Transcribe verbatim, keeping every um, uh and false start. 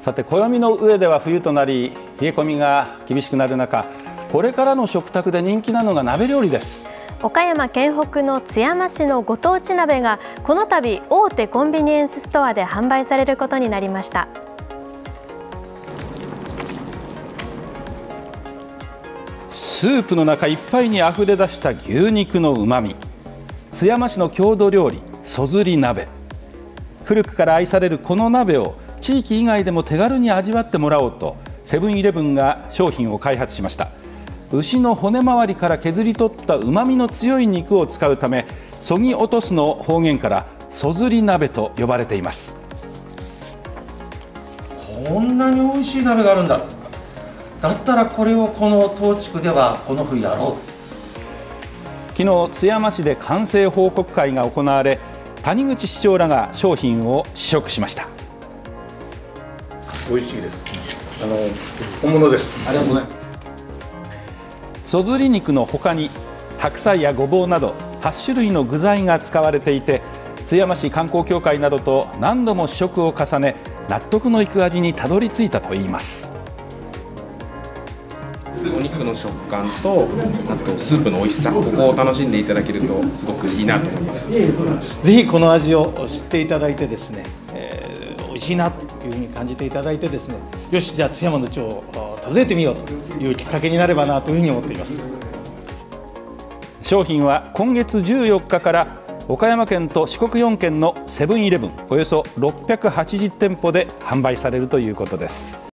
さて、暦の上では冬となり冷え込みが厳しくなる中、これからの食卓で人気なのが鍋料理です。 岡山県北の津山市のご当地鍋がこの度大手コンビニエンスストアで販売されることになりました。 スープの中いっぱいにあふれ出した牛肉のうまみ。津山市の郷土料理そずり鍋。古くから愛されるこの鍋を地域以外でも手軽に味わってもらおうと、セブンイレブンが商品を開発しました。牛の骨周りから削り取ったうまみの強い肉を使うため、そぎ落とすの方言からそずり鍋と呼ばれています。 こんなに美味しい鍋があるんだ。だったらこれをこの当地区ではこの冬やろう。 昨日津山市で完成報告会が行われ、谷口市長らが商品を試食しました。 美味しいです。あの本物です。 ありがとうございます。 そずり肉の他に白菜やごぼうなどはち種類の具材が使われていて、津山市観光協会などと何度も試食を重ね、納得のいく味にたどり着いたといいます。 お肉の食感と、あとスープの美味しさ、ここを楽しんでいただけるとすごくいいなと思います。 ぜひこの味を知っていただいてですね、えー、美味しいなというふうに感じていただいてですね、よし、じゃあ津山の地を訪ねてみようというきっかけになればなというふうに思っています。 商品は今月じゅうよっかから岡山県と四国よんけんのセブンイレブンおよそろっぴゃくはちじゅうてんぽで販売されるということです。